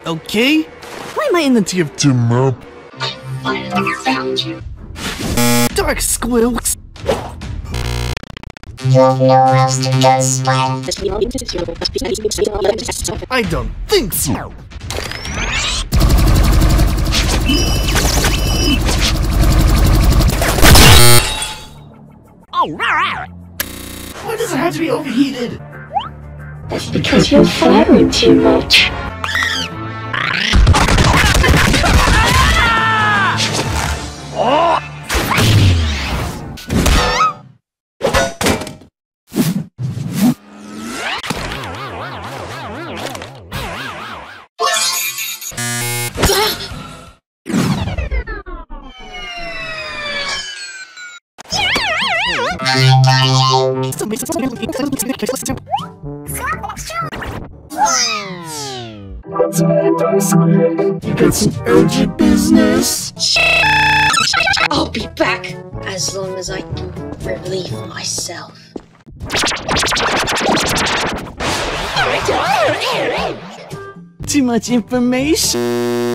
okay? Why am I in the tier of Team Up? Finally found you. Dark Squilks! You have nowhere else to go, Smile. I don't think so! Why does it have to be overheated? That's because you're firing too much. What's up, Dark Squid? You got some urgent business? I'll be back as long as I can relieve myself. Too much information.